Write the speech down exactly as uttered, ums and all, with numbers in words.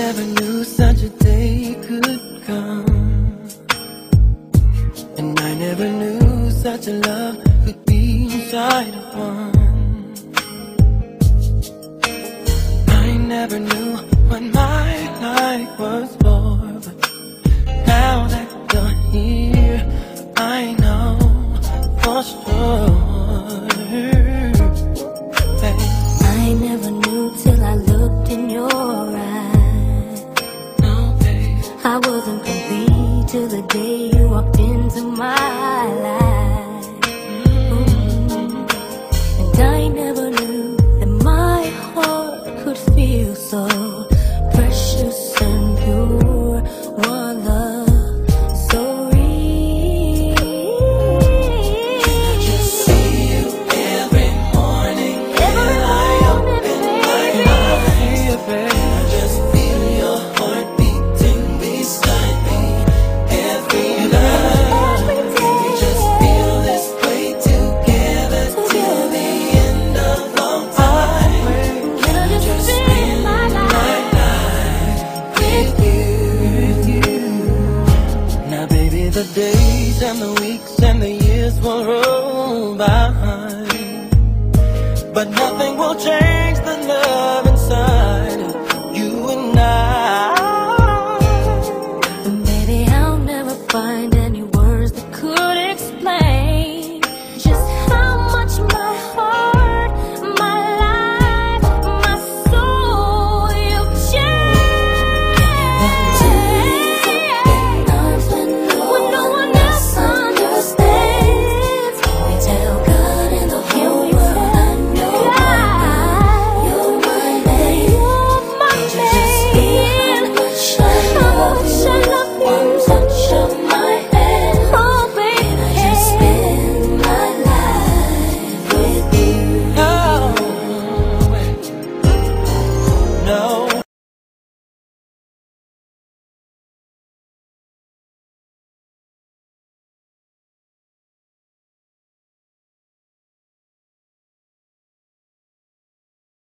never knew such a day could come, and I never knew such a love could be inside of one. I never knew what my life was for, but now that you're here, I know for sure. Hey. I never knew till I looked in your eyes. No, babe. I wasn't complete till the day you walked into my life. Mm. And I never knew that my heart could feel so precious and pure. One love so real. I just see you every morning when I open my eyes. I just feel your heart beating beside me every night. We just feel this way together till the end of all time. Can I just spend my life with you? Now, baby, the days and the weeks and the years will roll by, but nothing will change the love inside.